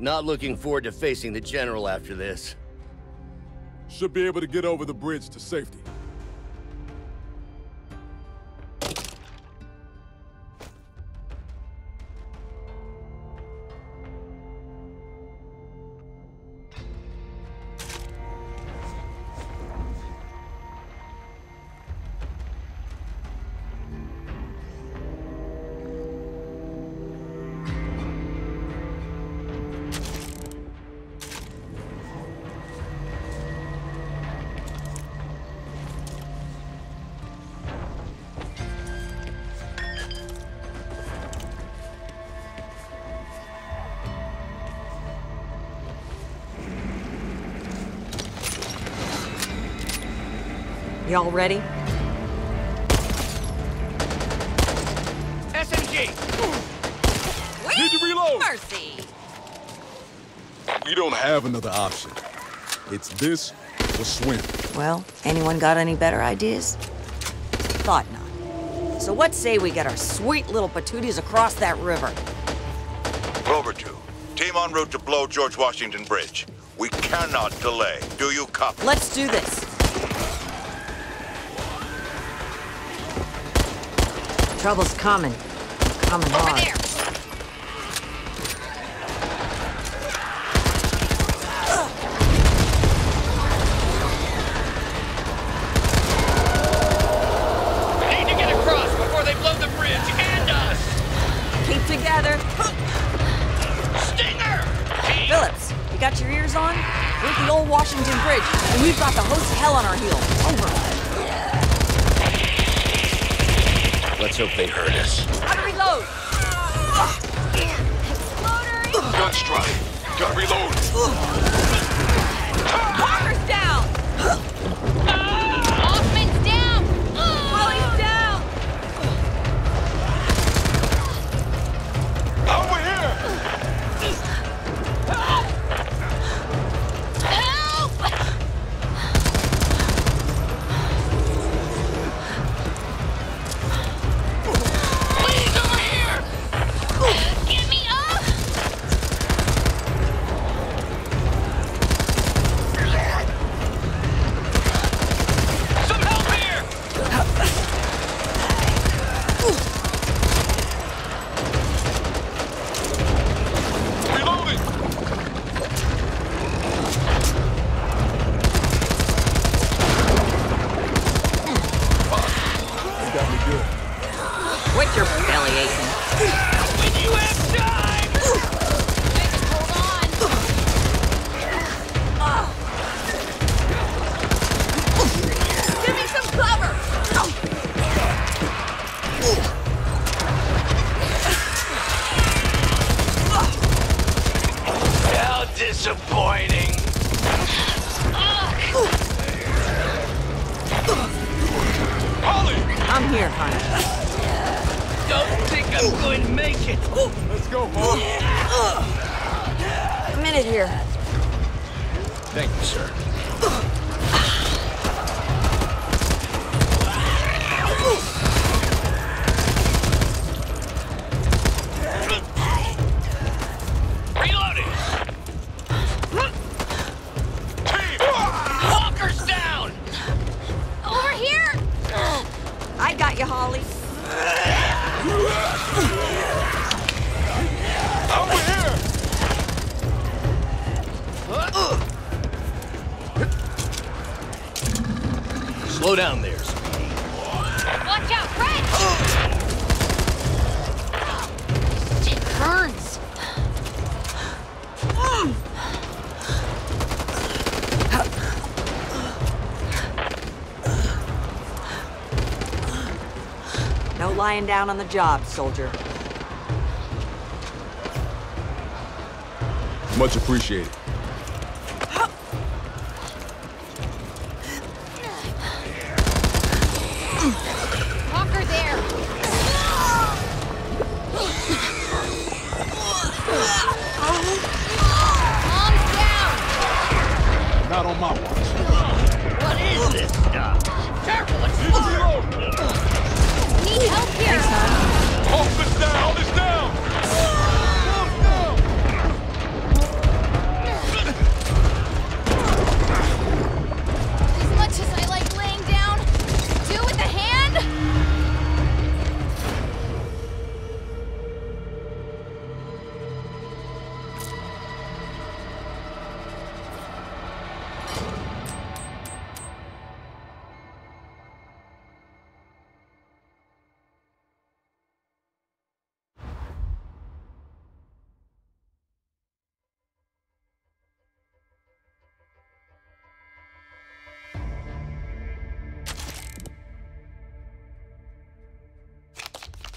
Not looking forward to facing the General after this. Should be able to get over the bridge to safety. Y'all ready? SMG! Need to reload! Mercy! We don't have another option. It's this or swim. Well, anyone got any better ideas? Thought not. So what say we get our sweet little patooties across that river? Clover 2, team en route to blow George Washington Bridge. We cannot delay. Do you copy? Let's do this. Trouble's coming. Coming hard. Over there! We need to get across before they blow the bridge and us! Keep together. Stinger! Team! Phillips, you got your ears on? We're at the old Washington Bridge, and we've got the host of hell on our heels. Over. Let's hope they heard us. Gotta reload! Exploding! Gun strike. Gotta reload. Walker's down! Hoffman's down! Willie's down! Over here! Help! Please, over here! Get me up! Some help here! Reloading! They got me good. Quit your belly aching. When you have time! Hold on! Give me some cover! How disappointing! Holly! I'm here, honey. Don't think I'm going to make it! Let's go, Paul. A minute here. Thank you, sir. Reloading! Walker's down! Over here! I got you, Holly. Over here! Slow down there. Watch out, Fred! It burns! No lying down on the job, soldier. Much appreciated.